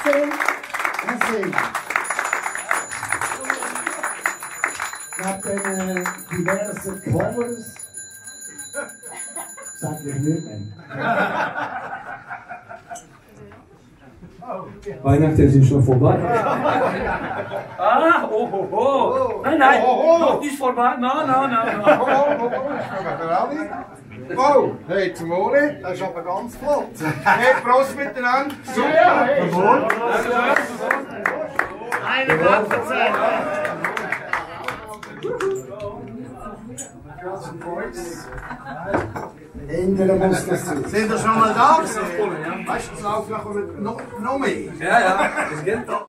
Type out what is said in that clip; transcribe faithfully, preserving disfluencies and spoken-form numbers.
Merci. Merci. Nach den diversen Covers sag ich nicht mehr. Weihnachten ist schon vorbei. Ah, oh, oh, oh. Nein, nein, noch nicht vorbei. Nein, nein, nein. Oh, hey, zum Wohle, das ist aber ganz flott. Hey, Prost miteinander. Super. Eine Platzverzeit. Ändern muss das sein. Sind ihr schon mal da gewesen? Weißt du, es läuft noch, noch, noch mehr. Ja, ja, das geht doch.